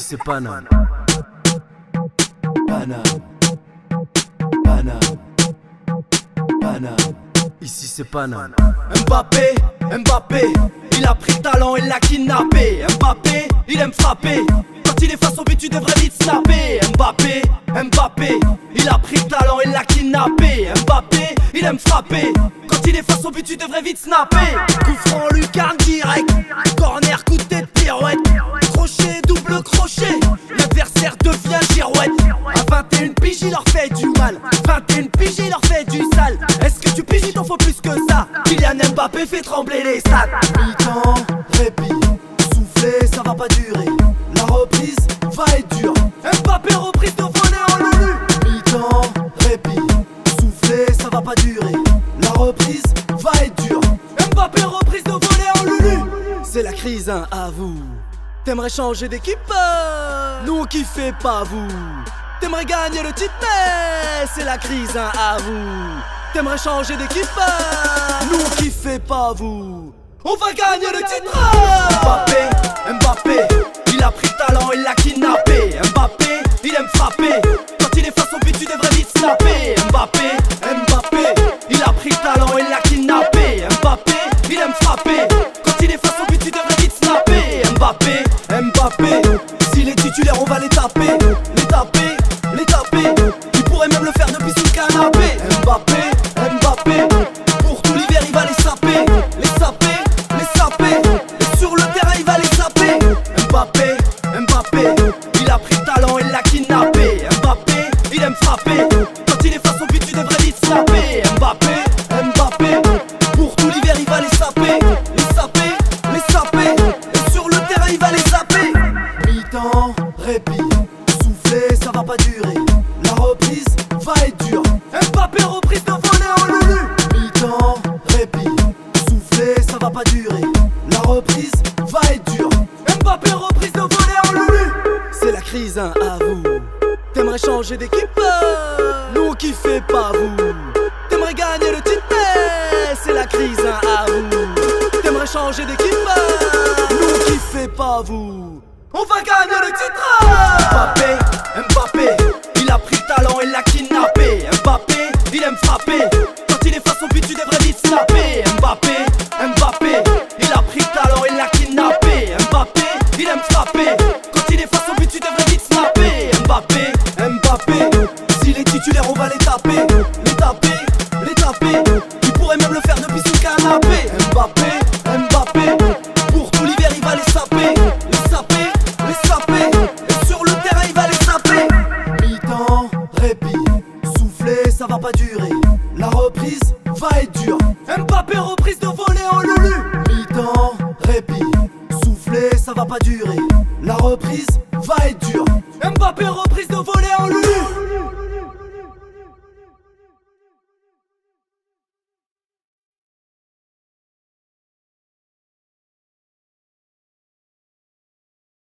c'est Paname. Paname. Paname. Paname. Ici c'est Paname. Mbappé, Mbappé, il a pris le talent et l'a kidnappé. Mbappé, il aime frapper. Quand il est face au but, tu devrais vite snapper. Mbappé, Mbappé, il a pris le talent et l'a kidnappé. Mbappé, il aime frapper. Quand il est face au but, tu devrais vite snapper. Coup franc, lucarne direct. Corner, coup de tête, pirouette. Crochet, double crochet. L'adversaire devient girouette. À 21 piges, il leur fait du mal. 21 piges, il leur fait du sale. Est-ce que tu piges, il t'en faut plus que ça. Kylian Mbappé fait trembler les stades. Mi-temps, répit, souffler, ça va pas durer. La reprise va être dure. Mbappé reprise de voler en lulu. Mi-temps, répit, souffler, ça va pas durer. La reprise va être dure. Mbappé reprise de voler en lulu. C'est la crise, hein, à vous. T'aimerais changer d'équipe, nous on kiffe pas vous. T'aimerais gagner le titre, mais c'est la crise, hein, à vous. T'aimerais changer d'équipe, nous on kiffe pas vous. On va gagner le titre. Mbappé, Mbappé, il a pris le talent, il l'a kidnappé. Mbappé, il aime frapper. Quand il est face au but, tu devrais vite snapper. Mbappé, Mbappé, il a pris le talent, il l'a kidnappé. Mbappé, il aime frapper. Quand il est face au but, tu devrais vite snapper. Mbappé, Mbappé, s'il est titulaire, on va les taper. Les taper, les taper. il pourrait même le faire depuis sous le canapé. Mbappé, Mbappé, Pour tout l'hiver, il va les saper. Les saper, les saper. Et sur le terrain, il va les saper. Mbappé, Mbappé, il a pris le talent, il l'a kidnappé. Mbappé, il aime frapper. Quand il est face au but, tu devrais vite snapper. Mbappé, Mbappé, pour tout l'hiver, il va les saper. Les saper, les saper. Et sur le terrain, il va les saper. mi-temps, répit, souffler, ça va pas durer. La reprise va être dure. Mbappé, reprise de voler en lulu. Mi-temps, répit, souffler, ça va pas durer. La reprise va être dure. Mbappé, reprise de voler en lulu. C'est la crise, hein, à vous. T'aimerais changer d'équipe, nous on kiffe pas vous. T'aimerais gagner le titre, mais c'est la crise, hein, à vous. T'aimerais changer d'équipe, nous on kiffe pas vous. On va gagner le titre. Mbappé, Mbappé, il a pris le talent, il l'a kidnappé. Mbappé, il aime frapper. Quand il est face au but, tu devrais vite snapper. Mbappé, Mbappé, il a pris le talent, il l'a kidnappé. Mbappé, il aime frapper. Quand il est face au but, tu devrais vite snapper. Mbappé, Mbappé, s'il est titulaire, on va les taper. Les taper, les taper. il pourrait même le faire depuis sous le canapé. Mbappé, Mbappé, Pour tout l'hiver, il va les saper. Les saper, les saper. Et sur le terrain, il va les saper. mi-temps, répit, souffler, ça va pas durer. La reprise va être dure. Mbappé, reprise de voler en lulu. Mi-temps, répit, souffler, ça va pas durer. La reprise va être dure. Mbappé, reprise de voler en lulu.